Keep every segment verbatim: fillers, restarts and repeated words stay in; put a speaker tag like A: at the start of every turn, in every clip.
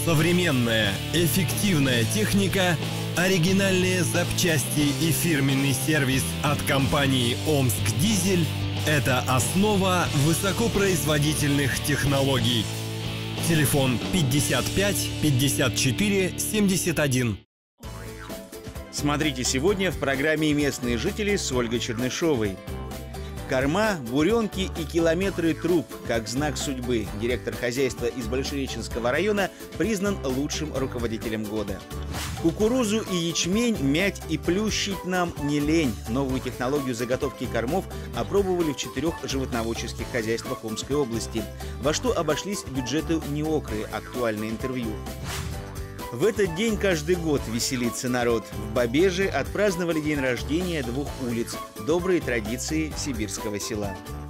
A: Современная, эффективная техника, оригинальные запчасти и фирменный сервис от компании «Омскдизель» – это основа высокопроизводительных технологий. Телефон пятьдесят пять пятьдесят четыре семьдесят один.
B: Смотрите сегодня в программе «Местные жители» с Ольгой Чернышовой. Корма, буренки и километры труб как знак судьбы. Директор хозяйства из Большереченского района признан лучшим руководителем года. Кукурузу и ячмень мять и плющить нам не лень. Новую технологию заготовки кормов опробовали в четырех животноводческих хозяйствах Омской области. Во что обошлись бюджеты Неокры? Актуальное интервью. В этот день каждый год веселится народ. В Бабеже отпраздновали день рождения двух улиц. Добрые традиции сибирского села.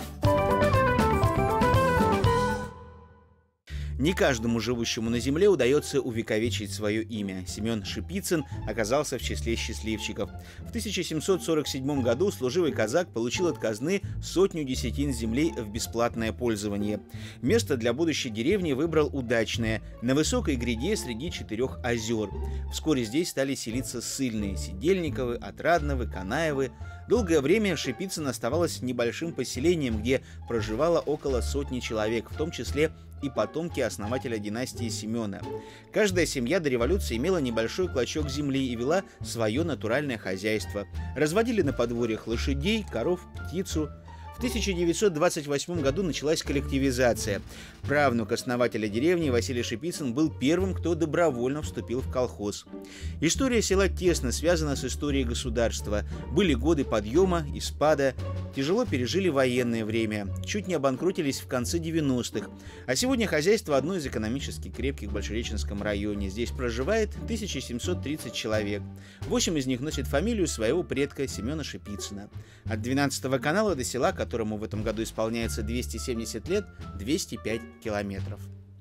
B: Не каждому живущему на земле удается увековечить свое имя. Семен Шипицын оказался в числе счастливчиков. В тысяча семьсот сорок седьмом году служивый казак получил от казны сотню десятин земли в бесплатное пользование. Место для будущей деревни выбрал удачное – на высокой гряде среди четырех озер. Вскоре здесь стали селиться ссыльные – Сидельниковы, Отрадновы, Канаевы. Долгое время Шипицын оставалось небольшим поселением, где проживало около сотни человек, в том числе и потомки основателя династии Семена. Каждая семья до революции имела небольшой клочок земли и вела свое натуральное хозяйство. Разводили на подворьях лошадей, коров, птицу. В тысяча девятьсот двадцать восьмом году началась коллективизация. Правнук основателя деревни Василий Шипицын был первым, кто добровольно вступил в колхоз. История села тесно связана с историей государства. Были годы подъема и спада. Тяжело пережили военное время. Чуть не обанкротились в конце девяностых. А сегодня хозяйство одно из экономически крепких в Большереченском районе. Здесь проживает тысяча семьсот тридцать человек. Восемь из них носят фамилию своего предка Семена Шипицына. От двенадцатого канала до села, которому в этом году исполняется двести семьдесят лет, двести пять километров.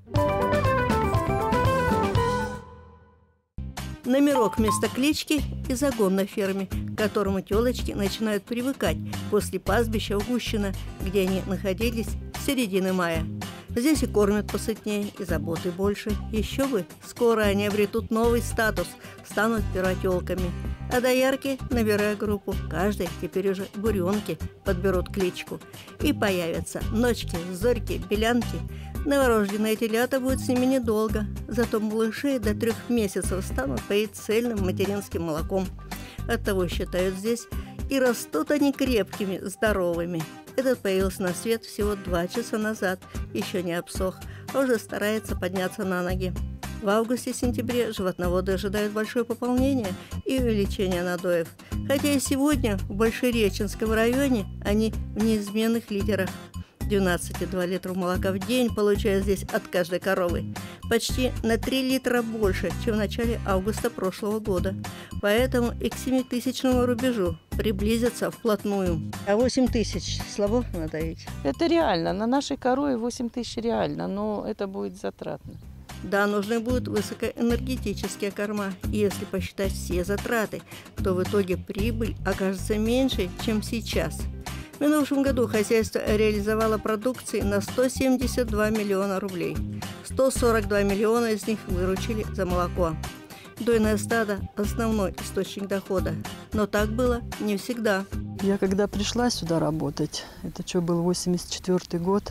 C: Номерок вместо клички и загон на ферме, к которому телочки начинают привыкать после пастбища в Гущино, где они находились с середины мая. Здесь и кормят посытнее, и заботы больше. Еще бы, скоро они обретут новый статус, станут первотелками. А доярки, набирая группу, каждый теперь уже буренки подберут кличку. И появятся ночки, зорьки, белянки. Новорожденные телята будут с ними недолго, зато малыши до трех месяцев станут поить цельным материнским молоком. Оттого считают здесь, и растут они крепкими, здоровыми. Этот появился на свет всего два часа назад, еще не обсох, а уже старается подняться на ноги. В августе-сентябре животноводы ожидают большое пополнение и увеличение надоев. Хотя и сегодня в Большереченском районе они в неизменных лидерах. двенадцать и два литра молока в день получают здесь от каждой коровы. Почти на три литра больше, чем в начале августа прошлого года. Поэтому и к семитысячному рубежу приблизятся вплотную. А восемь тысяч слабо надоить?
D: Это реально. На нашей корове восемь тысяч реально, но это будет затратно.
C: Да, нужны будут высокоэнергетические корма. И если посчитать все затраты, то в итоге прибыль окажется меньше, чем сейчас. В минувшем году хозяйство реализовало продукции на сто семьдесят два миллиона рублей. сто сорок два миллиона из них выручили за молоко. Дойное стадо – основной источник дохода. Но так было не всегда.
D: Я когда пришла сюда работать, это что, был восемьдесят четвёртый год,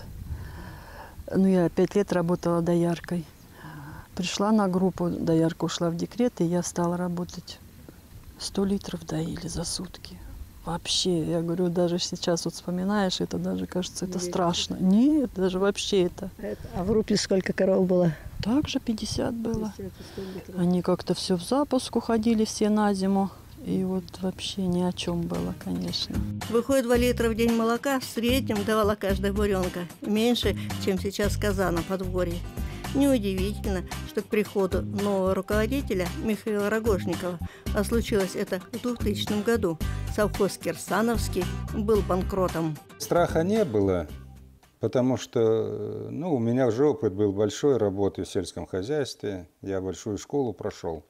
D: ну, я пять лет работала дояркой. Пришла на группу, доярка ушла в декрет, и я стала работать. сто литров доили за сутки. Вообще, я говорю, даже сейчас вот вспоминаешь, это даже кажется, это страшно. Нет, даже вообще это.
C: А в группе сколько коров было?
D: Также пятьдесят было. Они как-то все в запуск уходили все на зиму. И вот вообще ни о чем было, конечно.
C: Выходит, два литра в день молока в среднем давала каждая буренка. Меньше, чем сейчас каза на подворье. Неудивительно, что к приходу нового руководителя Михаила Рогожникова, а случилось это в двухтысячном году, совхоз Кирсановский был банкротом.
E: Страха не было, потому что ну, у меня уже опыт был большой работы в сельском хозяйстве. Я большую школу прошел.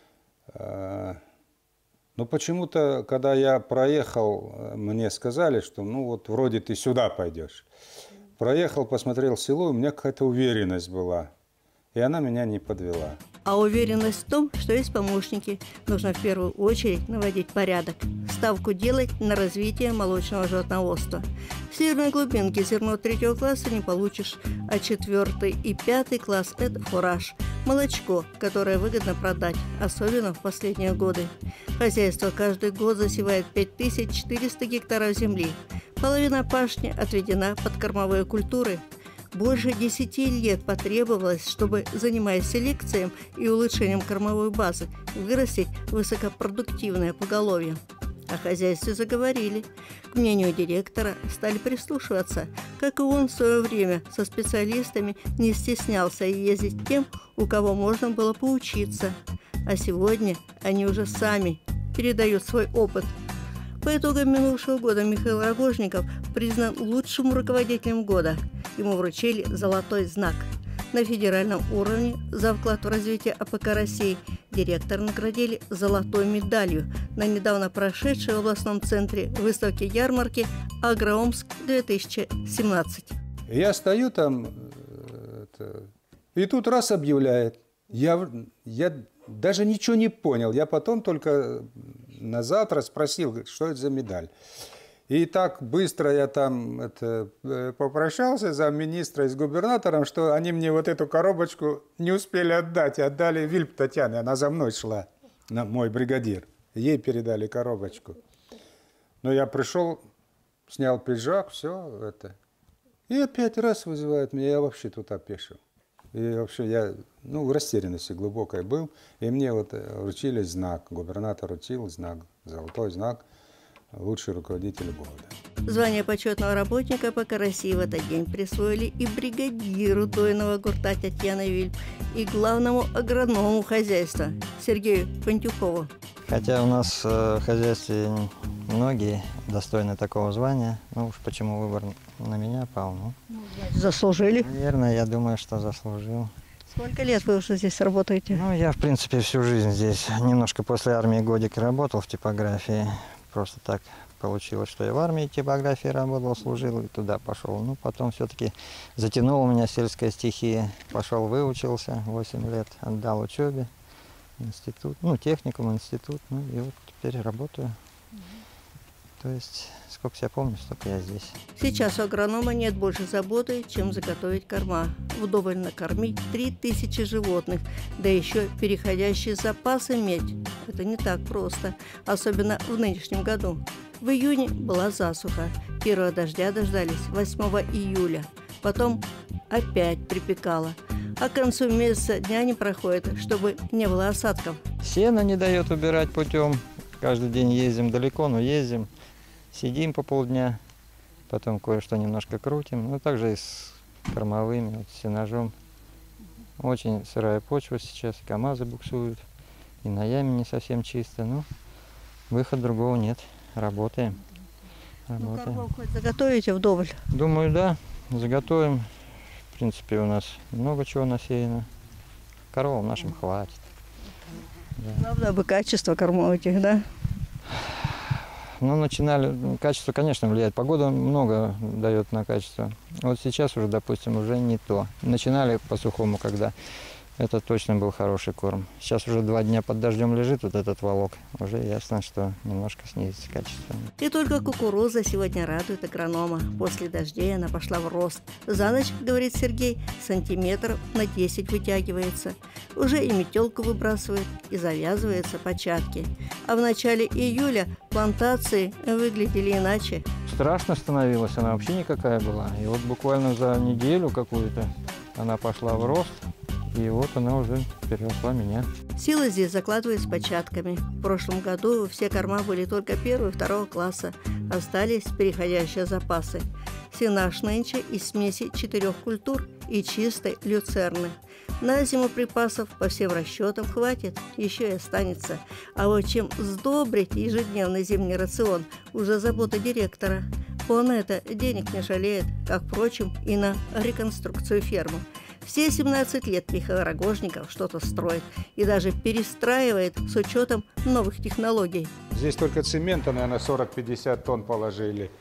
E: Но почему-то, когда я проехал, мне сказали, что ну вот вроде ты сюда пойдешь. Проехал, посмотрел село, у меня какая-то уверенность была. И она меня не подвела.
C: А уверенность в том, что есть помощники, нужно в первую очередь наводить порядок. Ставку делать на развитие молочного животноводства. В северной глубинке зерно третьего класса не получишь, а четвертый и пятый класс – это фураж. Молочко, которое выгодно продать, особенно в последние годы. Хозяйство каждый год засевает пять тысяч четыреста гектаров земли. Половина пашни отведена под кормовые культуры. Больше десяти лет потребовалось, чтобы, занимаясь селекцией и улучшением кормовой базы, вырастить высокопродуктивное поголовье. О хозяйстве заговорили. К мнению директора стали прислушиваться, как и он в свое время со специалистами не стеснялся ездить к тем, у кого можно было поучиться. А сегодня они уже сами передают свой опыт. По итогам минувшего года Михаил Рогожников признан лучшим руководителем года. Ему вручили золотой знак. На федеральном уровне за вклад в развитие АПК России директора наградили золотой медалью на недавно прошедшей в областном центре выставки ярмарки «Агроомск-две тысячи семнадцать».
E: Я стою там, это, и тут раз объявляет. Я, я даже ничего не понял. Я потом только на завтра спросил, что это за медаль. И так быстро я там это, попрощался замминистра и с губернатором, что они мне вот эту коробочку не успели отдать. И отдали Вильп Татьяне, она за мной шла, на, мой бригадир. Ей передали коробочку. Но я пришел, снял пиджак, все это. И опять раз вызывают меня, я вообще тут опешил. И вообще я ну, в растерянности глубокой был. И мне вот вручили знак, губернатор вручил знак, золотой знак. Лучший руководитель года.
C: Звание почетного работника АПК России в этот день присвоили и бригадиру дойного гурта Татьяны Вильп, и главному агроному хозяйства Сергею Пантюхову.
F: Хотя у нас в хозяйстве многие достойны такого звания, ну уж почему выбор на меня пал? Ну,
C: заслужили?
F: Наверное, я думаю, что заслужил.
C: Сколько лет вы уже здесь работаете?
F: Ну, я, в принципе, всю жизнь здесь. Немножко после армии годик работал в типографии. Просто так получилось, что я в армии типографии работал, служил и туда пошел. Ну, потом все-таки затянула меня сельская стихия. Пошел, выучился, восемь лет отдал учебе, институт, ну, техникум, институт. Ну, и вот теперь работаю. То есть, сколько себя помню, столько я здесь.
C: Сейчас у агронома нет больше заботы, чем заготовить корма. Вдоволь накормить три тысячи животных, да еще переходящие запасы иметь. Это не так просто, особенно в нынешнем году. В июне была засуха. Первого дождя дождались восьмого июля. Потом опять припекало. А к концу месяца дня не проходит, чтобы не было осадков.
F: Сено не дает убирать путем. Каждый день ездим далеко, но ездим. Сидим по полдня, потом кое-что немножко крутим. Ну, также и с кормовыми, вот, с сенажом. Очень сырая почва сейчас, КАМАЗы буксуют. И на яме не совсем чисто. Ну, выхода другого нет. Работаем. Работаем.
C: Ну, кормов хоть заготовите вдоволь?
F: Думаю, да. Заготовим. В принципе, у нас много чего насеяно. Коров нашим хватит.
C: Да. Главное бы качество кормов этих, да?
F: Ну, начинали, качество, конечно, влияет. Погода много дает на качество. Вот сейчас уже, допустим, уже не то. Начинали по-сухому, когда это точно был хороший корм. Сейчас уже два дня под дождем лежит вот этот волок. Уже ясно, что немножко снизится качество.
C: И только кукуруза сегодня радует агронома. После дождей она пошла в рост. За ночь, говорит Сергей, сантиметров на десять вытягивается. Уже и метелку выбрасывает, и завязываются початки. А в начале июля плантации выглядели иначе.
F: Страшно становилось, она вообще никакая была. И вот буквально за неделю какую-то она пошла в рост. И вот она уже переросла меня.
C: Сила здесь закладывает с початками. В прошлом году все корма были только первого и второго класса. Остались переходящие запасы. Сенаж нынче из смеси четырех культур и чистой люцерны. На зиму припасов по всем расчетам хватит, еще и останется. А вот чем сдобрить ежедневный зимний рацион, уже забота директора. Он это денег не жалеет, как, впрочем, и на реконструкцию фермы. Все семнадцать лет Михаил Рогожников что-то строит и даже перестраивает с учетом новых технологий.
E: Здесь только цемента, наверное, сорок-пятьдесят тонн положили.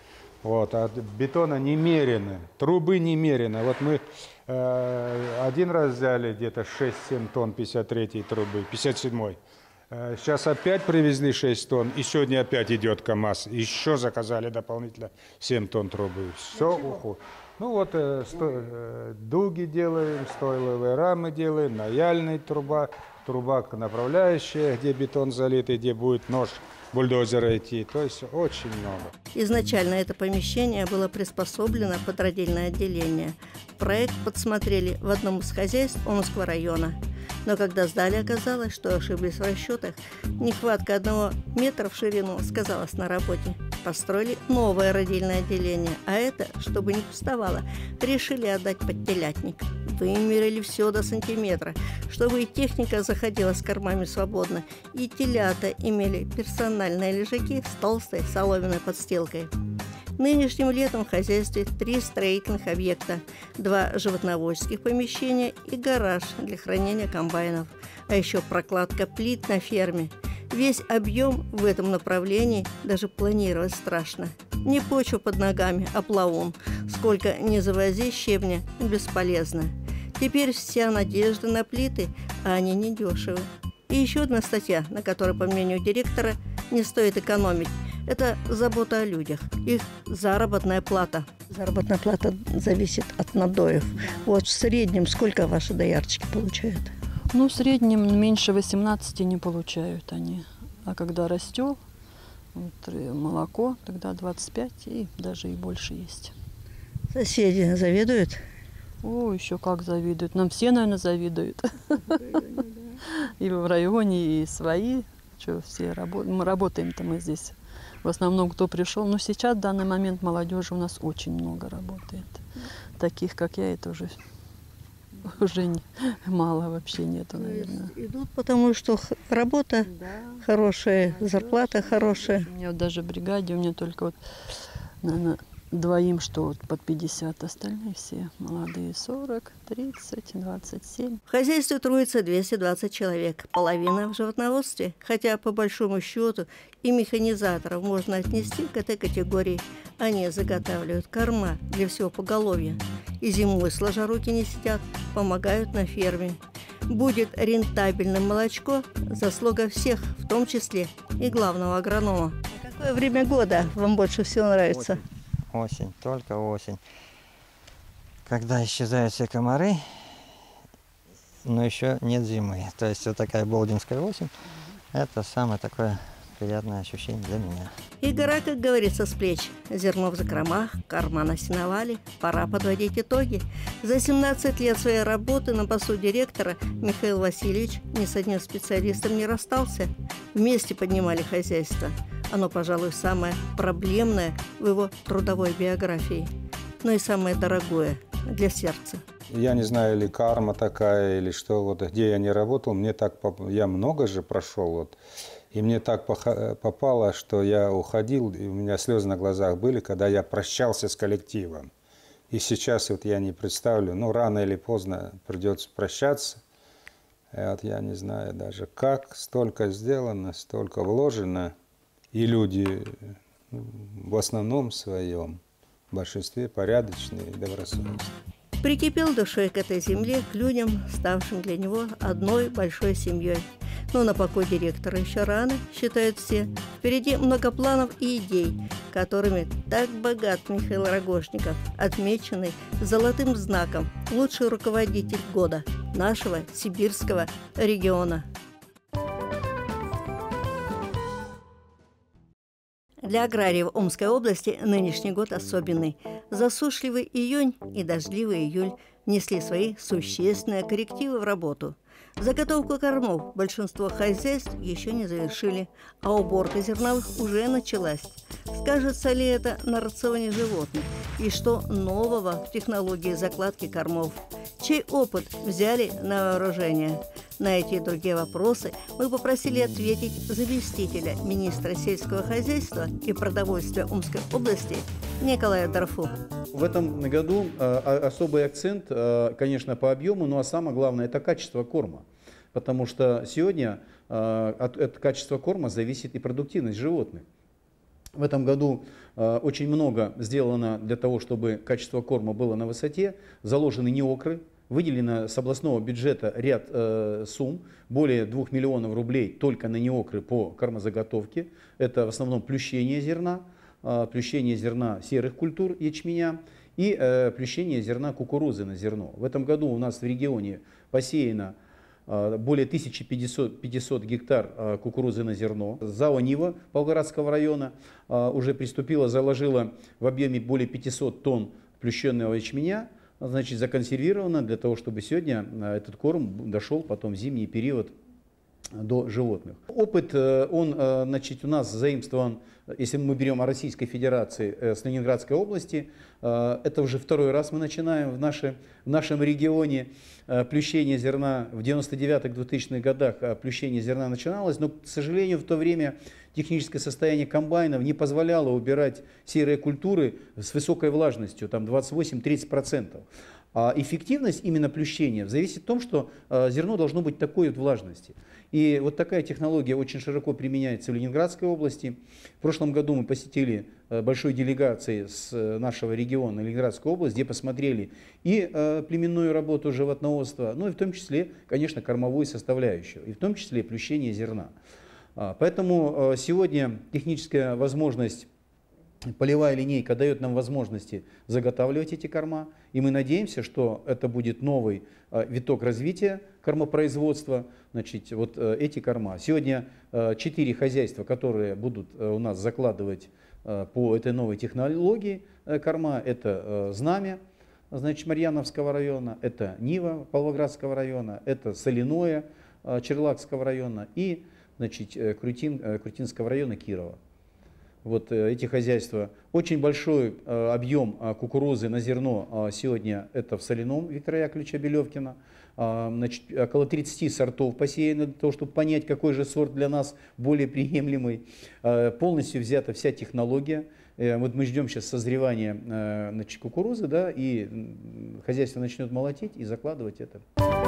E: Вот, а бетона немерено, трубы немерено. Вот мы э, один раз взяли где-то шесть-семь тонн пятьдесят третьей трубы, пятьдесят седьмой. Э, сейчас опять привезли шесть тонн, и сегодня опять идет КАМАЗ. Еще заказали дополнительно семь тонн трубы. Все уходит. Ну вот э, сто, э, дуги делаем, стойловые рамы делаем, наяльная труба, труба направляющая, где бетон залит и где будет нож бульдозера идти. То есть очень много.
C: Изначально это помещение было приспособлено под родильное отделение. Проект подсмотрели в одном из хозяйств Омского района. Но когда сдали, оказалось, что ошиблись в расчетах. Нехватка одного метра в ширину сказалась на работе. Построили новое родильное отделение, а это, чтобы не пустовало, решили отдать под телятник. Вымерили все до сантиметра, чтобы и техника заходила с кормами свободно, и телята имели персональные лежаки с толстой соломенной подстилкой. Нынешним летом в хозяйстве три строительных объекта, два животноводческих помещения и гараж для хранения комбайнов, а еще прокладка плит на ферме. Весь объем в этом направлении даже планировать страшно. Не почва под ногами, а плавун. Сколько ни завози щебня, бесполезно. Теперь вся надежда на плиты, а они недешевы. И еще одна статья, на которой, по мнению директора, не стоит экономить. Это забота о людях, их заработная плата. Заработная плата зависит от надоев. Вот в среднем сколько ваши доярчики получают?
D: Ну, в среднем меньше восемнадцати не получают они. А когда растет вот, молоко, тогда двадцать пять и даже и больше есть.
C: Соседи завидуют?
D: О, еще как завидуют. Нам все, наверное, завидуют. И в районе, и свои. Что, все работаем. Мы работаем-то мы здесь. В основном, кто пришел. Но сейчас, в данный момент, молодежи у нас очень много работает. Таких, как я, это уже... Уже не, мало вообще нету, наверное.
C: Идут, потому что работа да. хорошая, зарплата хорошая.
D: У меня вот даже в бригаде, у меня только вот, наверное, двоим, что вот под пятьдесят, остальные все молодые, сорок, тридцать, двадцать семь.
C: В хозяйстве трудится двести двадцать человек, половина в животноводстве, хотя по большому счету и механизаторов можно отнести к этой категории. Они заготавливают корма для всего поголовья. И зимой, сложа руки, не сидят, помогают на ферме. Будет рентабельным молочко, заслуга всех, в том числе и главного агронома. А какое время года вам больше всего нравится?
F: Осень, осень, только осень. Когда исчезают все комары, но еще нет зимы. То есть вот такая болдинская осень, это самое такое приятное ощущение для меня.
C: И гора, как говорится, с плеч. Зерно в закромах, корма на сеновале. Пора подводить итоги. За семнадцать лет своей работы на посту директора Михаил Васильевич ни с одним специалистом не расстался. Вместе поднимали хозяйство. Оно, пожалуй, самое проблемное в его трудовой биографии, но и самое дорогое для сердца.
E: Я не знаю, или карма такая, или что, вот где я не работал, мне так, я много же прошел, вот, и мне так попало, что я уходил, и у меня слезы на глазах были, когда я прощался с коллективом. И сейчас вот я не представлю, ну, рано или поздно придется прощаться. И вот я не знаю даже как, столько сделано, столько вложено. И люди в основном своем, в большинстве порядочные и добросовестные.
C: Прикипел душой к этой земле, к людям, ставшим для него одной большой семьей. Но на покой директора еще рано, считают все. Впереди много планов и идей, которыми так богат Михаил Рогожников, отмеченный золотым знаком «Лучший руководитель года» нашего сибирского региона. Для аграриев Омской области нынешний год особенный. Засушливый июнь и дождливый июль внесли свои существенные коррективы в работу. Заготовку кормов большинство хозяйств еще не завершили, а уборка зерновых уже началась. Скажется ли это на рационе животных? И что нового в технологии закладки кормов? Чей опыт взяли на вооружение? На эти и другие вопросы мы попросили ответить заместителя министра сельского хозяйства и продовольствия Омской области Николая Дарфу.
G: В этом году э, особый акцент, э, конечно, по объему, но а самое главное – это качество корма. Потому что сегодня э, от, от качества корма зависит и продуктивность животных. В этом году э, очень много сделано для того, чтобы качество корма было на высоте. Заложены неокры, выделено с областного бюджета ряд э, сумм, более двух миллионов рублей только на неокры по кормозаготовке. Это в основном плющение зерна, э, плющение зерна серых культур ячменя и э, плющение зерна кукурузы на зерно. В этом году у нас в регионе посеяно э, более тысячи пятисот гектар кукурузы на зерно. ЗАО «Нива» Павлоградского района уже приступила, заложила в объеме более пятисот тонн плющенного ячменя, значит, законсервировано для того, чтобы сегодня этот корм дошел потом в зимний период до животных. Опыт, он, значит, у нас заимствован, если мы берем о Российской Федерации, с Ленинградской области. Это уже второй раз мы начинаем в, наше, в нашем регионе плющение зерна. В девяносто девятых — двухтысячных годах плющение зерна начиналось, но, к сожалению, в то время техническое состояние комбайнов не позволяло убирать серые культуры с высокой влажностью, там двадцать восемь — тридцать процентов. А эффективность именно плющения зависит от того, что зерно должно быть такой вот влажности. И вот такая технология очень широко применяется в Ленинградской области. В прошлом году мы посетили большой делегацией с нашего региона Ленинградской области, где посмотрели и племенную работу животноводства, ну и в том числе, конечно, кормовую составляющую, и в том числе плющение зерна. Поэтому сегодня техническая возможность, полевая линейка дает нам возможности заготавливать эти корма, и мы надеемся, что это будет новый виток развития кормопроизводства, значит, вот эти корма. Сегодня четыре хозяйства, которые будут у нас закладывать по этой новой технологии корма, это Знамя, значит, Марьяновского района, это Нива Павлоградского района, это Соляное Черлакского района и, значит, Крутин, Крутинского района Кирова. Вот эти хозяйства. Очень большой э, объем э, кукурузы на зерно э, сегодня это в Соляном Виктора Яковлевича Белевкина. Э, значит, около тридцати сортов посеяно для того, чтобы понять, какой же сорт для нас более приемлемый. Э, полностью взята вся технология. Э, вот мы ждем сейчас созревания э, значит, кукурузы, да, и хозяйство начнет молотить и закладывать это.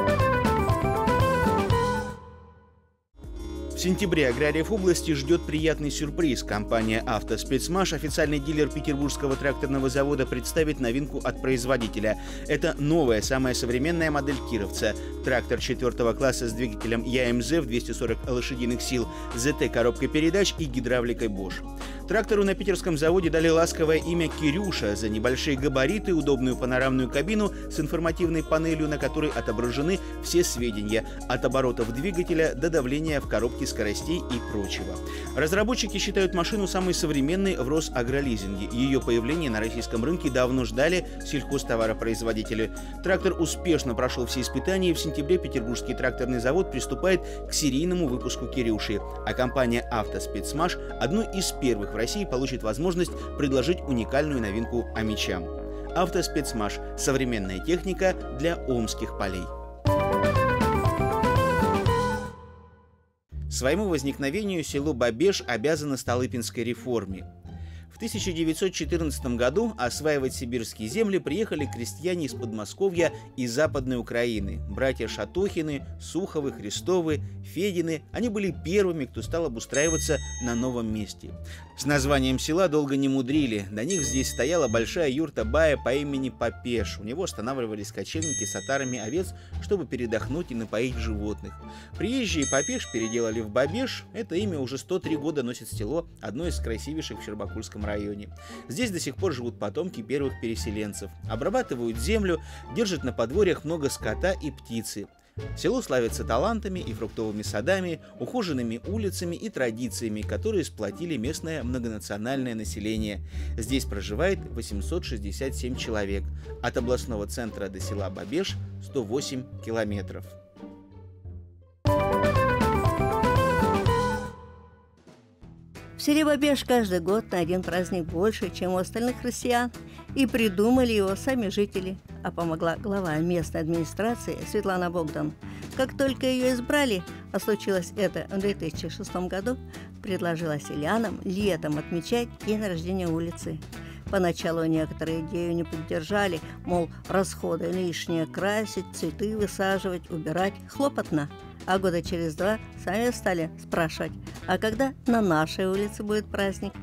B: В сентябре аграриев области ждет приятный сюрприз. Компания «Автоспецмаш», официальный дилер Петербургского тракторного завода, представит новинку от производителя. Это новая, самая современная модель кировца. Трактор четвертого класса с двигателем ЯМЗ в двести сорок лошадиных сил, зэ тэ коробкой передач и гидравликой Bosch. Трактору на питерском заводе дали ласковое имя «Кирюша» за небольшие габариты, удобную панорамную кабину с информативной панелью, на которой отображены все сведения от оборотов двигателя до давления в коробке скоростей и прочего. Разработчики считают машину самой современной в Росагролизинге. Ее появление на российском рынке давно ждали сельхозтоваропроизводители. Трактор успешно прошел все испытания, и в сентябре Петербургский тракторный завод приступает к серийному выпуску «Кирюши», а компания «Автоспецмаш» одной из первых в России получит возможность предложить уникальную новинку омичам. «Автоспецмаш» – современная техника для омских полей. Своему возникновению село Бабеж обязано Столыпинской реформе. В тысяча девятьсот четырнадцатом году осваивать сибирские земли приехали крестьяне из Подмосковья и Западной Украины. Братья Шатохины, Суховы, Христовы, Федины. Они были первыми, кто стал обустраиваться на новом месте. С названием села долго не мудрили. До них здесь стояла большая юрта-бая по имени Попеш. У него останавливались кочевники с отарами овец, чтобы передохнуть и напоить животных. Приезжие Попеш переделали в Бабеж. Это имя уже сто три года носит село, одно из красивейших в Щербакульском районе. Здесь до сих пор живут потомки первых переселенцев. Обрабатывают землю, держат на подворьях много скота и птицы. Село славится талантами и фруктовыми садами, ухоженными улицами и традициями, которые сплотили местное многонациональное население. Здесь проживает восемьсот шестьдесят семь человек. От областного центра до села Бабеж сто восемь километров.
C: В селе Бабеж каждый год на один праздник больше, чем у остальных россиян, и придумали его сами жители, а помогла глава местной администрации Светлана Богдан. Как только ее избрали, а случилось это в две тысячи шестом году, предложила селянам летом отмечать день рождения улицы. Поначалу некоторые идею не поддержали, мол, расходы лишние, красить, цветы высаживать, убирать хлопотно. А года через два сами стали спрашивать, а когда на нашей улице будет праздник?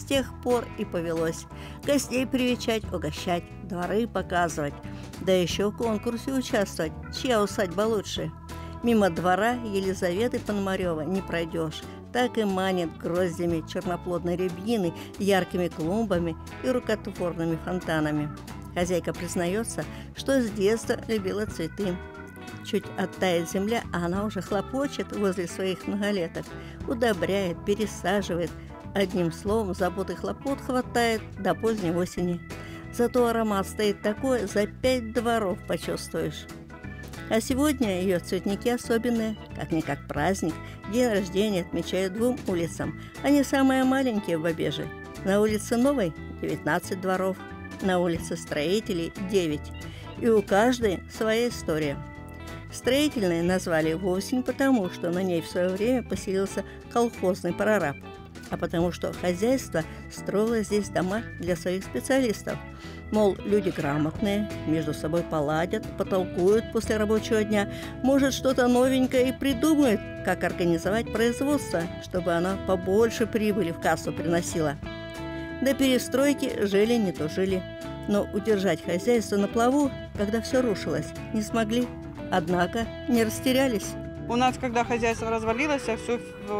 C: С тех пор и повелось. Гостей привечать, угощать, дворы показывать. Да еще в конкурсе участвовать, чья усадьба лучше. Мимо двора Елизаветы Пономарёвой не пройдешь. Так и манит гроздями черноплодной рябины, яркими клумбами и рукотворными фонтанами. Хозяйка признается, что с детства любила цветы. Чуть оттает земля, а она уже хлопочет возле своих многолеток, удобряет, пересаживает. Одним словом, забот и хлопот хватает до поздней осени. Зато аромат стоит такой, за пять дворов почувствуешь. А сегодня ее цветники особенные, как-никак праздник. День рождения отмечают двум улицам. Они самые маленькие в Бабеже. На улице Новой девятнадцать дворов, на улице Строителей девять. И у каждой своя история. Строительные назвали вовсе не потому, что на ней в свое время поселился колхозный прораб, а потому что хозяйство строило здесь дома для своих специалистов. Мол, люди грамотные, между собой поладят, потолкуют после рабочего дня, может, что-то новенькое и придумают, как организовать производство, чтобы оно побольше прибыли в кассу приносило. До перестройки жили не тужили, но удержать хозяйство на плаву, когда все рушилось, не смогли. Однако не растерялись.
H: У нас, когда хозяйство развалилось, все,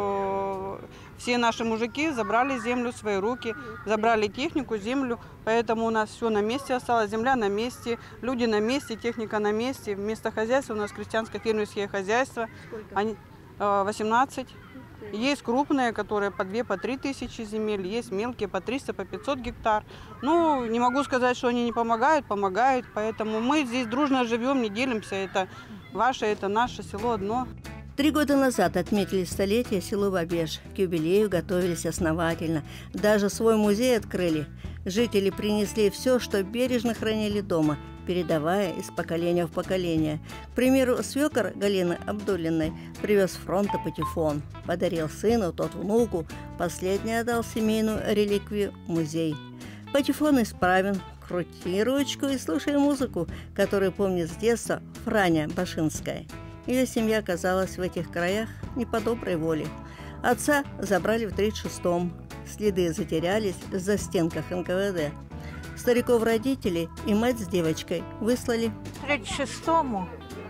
H: все наши мужики забрали землю в свои руки, забрали технику, землю, поэтому у нас все на месте осталось, земля на месте, люди на месте, техника на месте. Вместо хозяйства у нас крестьянско-фермерские хозяйства, они, восемнадцать. Есть крупные, которые по две, по три тысячи земель, есть мелкие по триста, по пятьсот гектар. Ну, не могу сказать, что они не помогают, помогают, поэтому мы здесь дружно живем, не делимся, это ваше, это наше, село одно.
C: Три года назад отметили столетие село Бабеж. К юбилею готовились основательно. Даже свой музей открыли. Жители принесли все, что бережно хранили дома, передавая из поколения в поколение. К примеру, свекор Галины Абдуллиной привез с фронта патефон. Подарил сыну, тот внуку. Последний отдал семейную реликвию в музей. Патефон исправен. Крути ручку и слушай музыку, которую помнит с детства Франя Башинская. Ее семья оказалась в этих краях не по доброй воле. Отца забрали в тридцать шестом. Следы затерялись в застенках эн ка вэ дэ. Стариков родителей и мать з дівчинкою вислали.
I: В тридцять шестому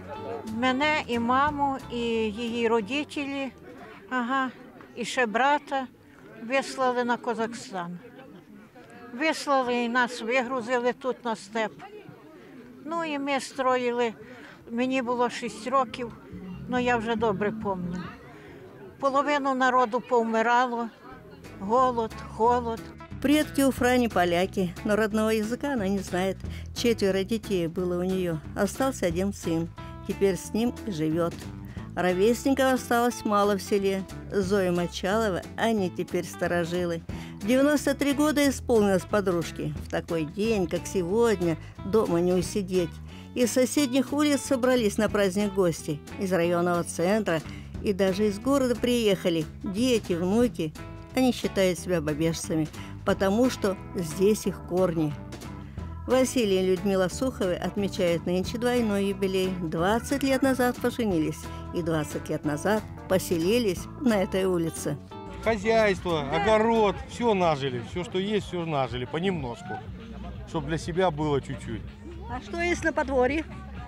I: мене і маму, і її родителі, ага, і ще брата вислали на Казахстан. Вислали і нас вигрузили тут на степ. Ну і ми строїли, мені було шість років, але я вже добре пам'ятаю. Половину народу повмирало, голод, холод.
C: Предки у Франи поляки, но родного языка она не знает. Четверо детей было у нее. Остался один сын. Теперь с ним и живет. Ровесников осталось мало в селе. Зоя Мочалова, они теперь старожилы. девяносто три года исполнилось подружке. В такой день, как сегодня, дома не усидеть. Из соседних улиц собрались на праздник гости. Из районного центра и даже из города приехали. Дети, внуки. Они считают себя бабежцами, потому что здесь их корни. Василий и Людмила Суховы отмечают нынче двойной юбилей. двадцать лет назад поженились и двадцать лет назад поселились на этой улице.
J: Хозяйство, огород, все нажили. Все, что есть, все нажили, понемножку. Чтобы для себя было чуть-чуть.
C: А что есть на подворье?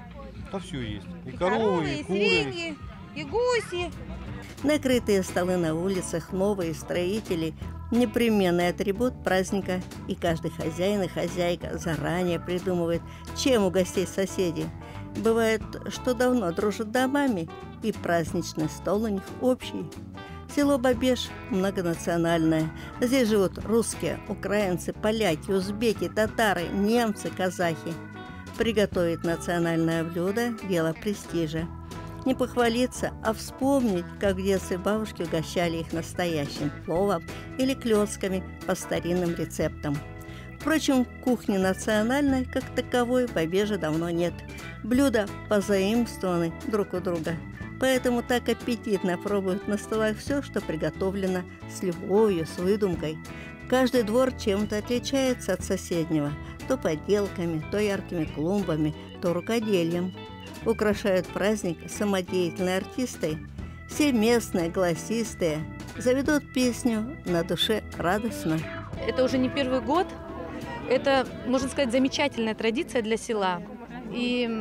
J: Да все есть. И коровы, и куры.
I: свиньи, и гуси.
C: Накрытые столы на улицах, новые строители – непременный атрибут праздника. И каждый хозяин и хозяйка заранее придумывает, чем угостить соседей. Бывает, что давно дружат домами, и праздничный стол у них общий. Село Бабеж многонациональное. Здесь живут русские, украинцы, поляки, узбеки, татары, немцы, казахи. Приготовить национальное блюдо – дело престижа. Не похвалиться, а вспомнить, как в детстве бабушки угощали их настоящим пловом или клёцками по старинным рецептам. Впрочем, кухни национальной, как таковой, в Бабеже давно нет. Блюда позаимствованы друг у друга. Поэтому так аппетитно пробуют на столах все, что приготовлено с любовью, с выдумкой. Каждый двор чем-то отличается от соседнего. То поделками, то яркими клумбами, то рукоделием. Украшают праздник самодеятельные артисты. Все местные, голосистые, заведут песню, на душе радостно.
K: это уже не первый год. Это, можно сказать, замечательная традиция для села. И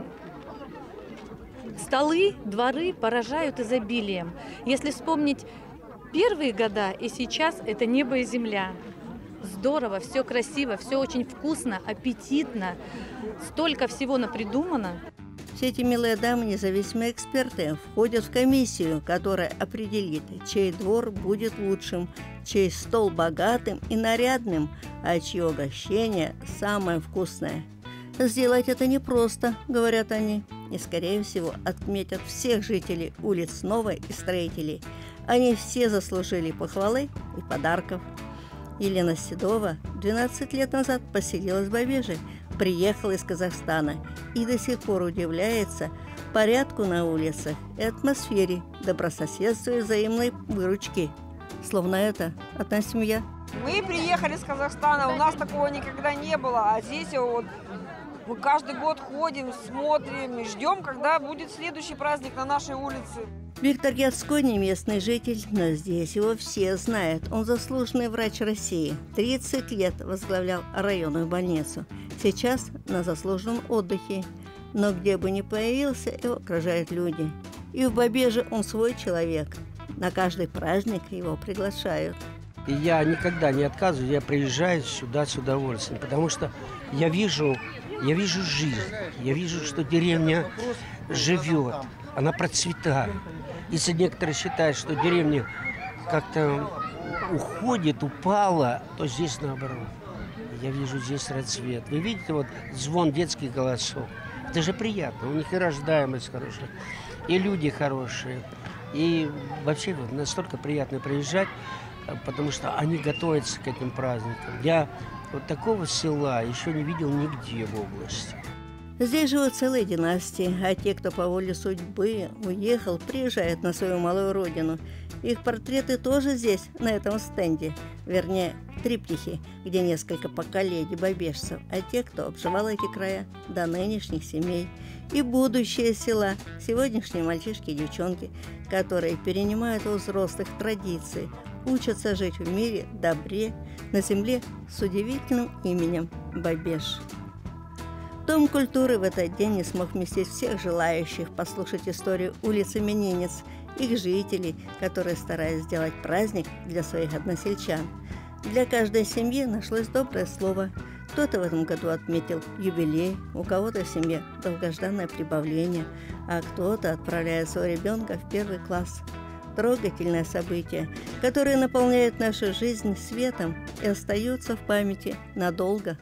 K: столы, дворы поражают изобилием. Если вспомнить первые года и сейчас, это небо и земля. Здорово, все красиво, все очень вкусно, аппетитно. Столько всего напридумано.
C: Все эти милые дамы, независимые эксперты, входят в комиссию, которая определит, чей двор будет лучшим, чей стол богатым и нарядным, а чье угощение самое вкусное. Сделать это непросто, говорят они, и, скорее всего, отметят всех жителей улиц Новой и строителей. Они все заслужили похвалы и подарков. Елена Седова двенадцать лет назад поселилась в Бабеже, приехала из Казахстана и до сих пор удивляется порядку на улицах и атмосфере, добрососедству и взаимной выручки. Словно это одна семья.
L: Мы приехали с Казахстана, у нас такого никогда не было, а здесь вот мы каждый год ходим, смотрим, ждем, когда будет следующий праздник на нашей улице.
C: Виктор Яцко не местный житель, но здесь его все знают. Он заслуженный врач России. тридцать лет возглавлял районную больницу. Сейчас на заслуженном отдыхе. Но где бы ни появился, его окружают люди. И в Бабеже он свой человек. На каждый праздник его приглашают.
M: И я никогда не отказываю, я приезжаю сюда с удовольствием, потому что я вижу, я вижу жизнь, я вижу, что деревня живет, она процветает. Если некоторые считают, что деревня как-то уходит, упала, то здесь наоборот. Я вижу здесь расцвет. Вы видите, вот звон детских голосов. Это же приятно, у них и рождаемость хорошая, и люди хорошие. И вообще вот настолько приятно приезжать, потому что они готовятся к этим праздникам. Я вот такого села еще не видел нигде в области.
C: Здесь живут целые династии, а те, кто по воле судьбы уехал, приезжают на свою малую родину. Их портреты тоже здесь, на этом стенде. Вернее, триптихи, где несколько поколений бабежцев, а те, кто обживал эти края до нынешних семей. И будущее села, сегодняшние мальчишки и девчонки, которые перенимают у взрослых традиции, учатся жить в мире, добре, на земле с удивительным именем Бабеж. Дом культуры в этот день не смог вместить всех желающих послушать историю улицы Именинниц, их жителей, которые старались сделать праздник для своих односельчан. Для каждой семьи нашлось доброе слово. Кто-то в этом году отметил юбилей, у кого-то в семье долгожданное прибавление, а кто-то отправляет своего ребенка в первый класс. Трогательное событие, которое наполняет нашу жизнь светом и остается в памяти надолго.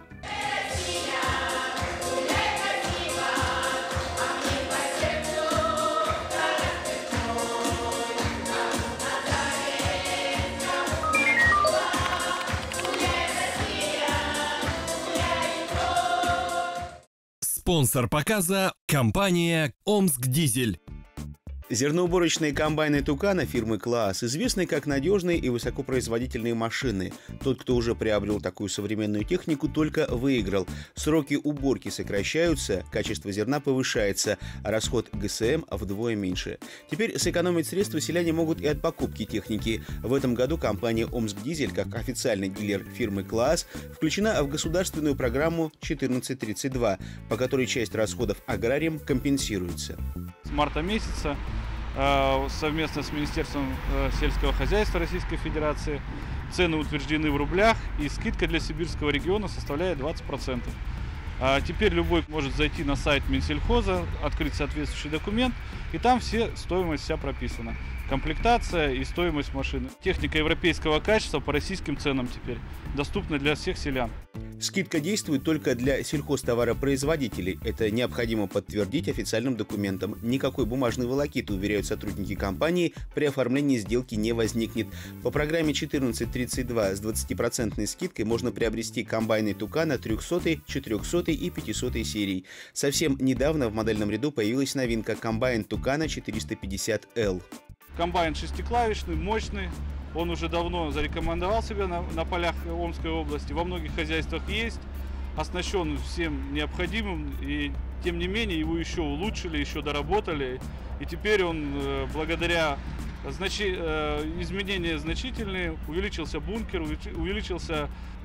A: Спонсор показа – компания «Омскдизель».
B: Зерноуборочные комбайны Тукана фирмы «Класс» известны как надежные и высокопроизводительные машины. Тот, кто уже приобрел такую современную технику, только выиграл. Сроки уборки сокращаются, качество зерна повышается, а расход ГСМ вдвое меньше. Теперь сэкономить средства селяне могут и от покупки техники. В этом году компания «Омскдизель», как официальный дилер фирмы «Класс», включена в государственную программу четырнадцать тридцать два, по которой часть расходов аграриям компенсируется.
N: С марта месяца совместно с Министерством сельского хозяйства Российской Федерации цены утверждены в рублях, и скидка для сибирского региона составляет двадцать процентов. А теперь любой может зайти на сайт Минсельхоза, открыть соответствующий документ, и там все стоимость вся прописана. Комплектация и стоимость машины. Техника европейского качества по российским ценам теперь доступна для всех селян.
B: Скидка действует только для сельхозтоваропроизводителей. Это необходимо подтвердить официальным документом. Никакой бумажной волокиты, уверяют сотрудники компании, при оформлении сделки не возникнет. По программе четырнадцать тридцать два с двадцатипроцентной скидкой можно приобрести комбайны Тукана трехсотой, четырехсотой и пятисотой серий. Совсем недавно в модельном ряду появилась новинка – комбайн Тукана четыреста пятьдесят эл.
N: Комбайн шестиклавишный, мощный. Он уже давно зарекомендовал себя на, на полях Омской области. Во многих хозяйствах есть. Оснащен всем необходимым. И тем не менее его еще улучшили, еще доработали. И теперь он, благодаря значи, изменениям значительные, увеличился бункер, увеличился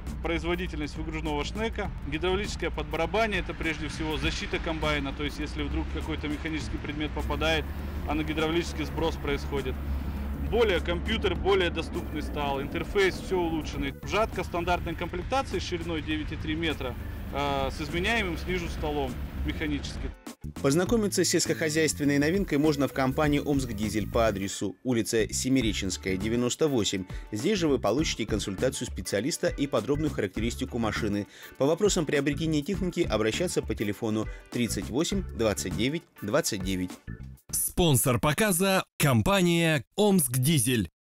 N: производительность выгружного шнека. Гидравлическое подбарабание – это прежде всего защита комбайна, то есть если вдруг какой-то механический предмет попадает, а на гидравлический сброс происходит. Более компьютер, более доступный стал, интерфейс все улучшенный. Жатка стандартной комплектации с шириной девять и три метра э, с изменяемым снизу столом механически.
B: Познакомиться с сельскохозяйственной новинкой можно в компании «Омскдизель» по адресу улица Семиреченская, девяносто восемь. Здесь же вы получите консультацию специалиста и подробную характеристику машины. По вопросам приобретения техники обращаться по телефону тридцать восемь двадцать девять двадцать девять.
A: Спонсор показа – компания «Омскдизель».